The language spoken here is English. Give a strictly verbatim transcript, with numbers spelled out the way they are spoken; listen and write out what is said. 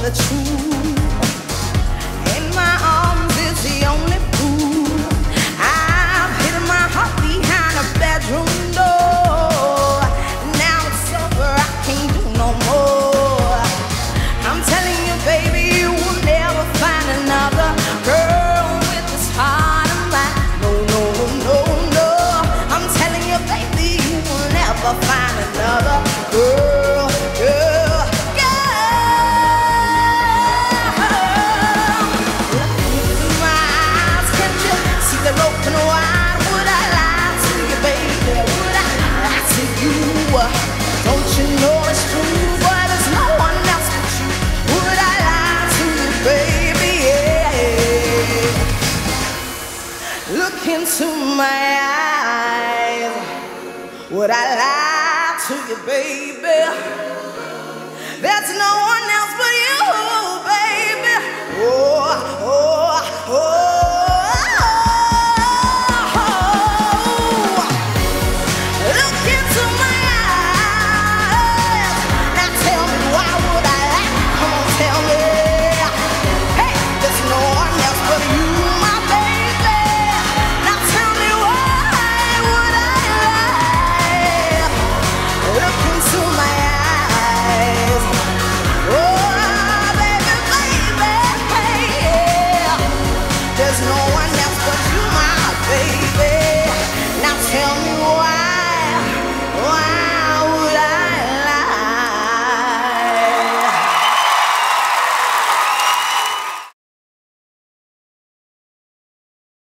the truth. In my arms is the only proof. I've hidden my heart behind a bedroom door. Now it's over, I can't do no more. I'm telling you, baby, you will never find another girl with this heart of mine. No, no, no, no. I'm telling you, baby, you will never find another girl, girl, girl. Look into my eyes, can't you see they're open wide? Would I lie to you, baby? Would I lie to you? Don't you know it's true? But there's no one else but you. Would I lie to you, baby? Yeah. Look into my eyes. Would I lie to you, baby? There's no one else but you, baby. Oh, oh, oh.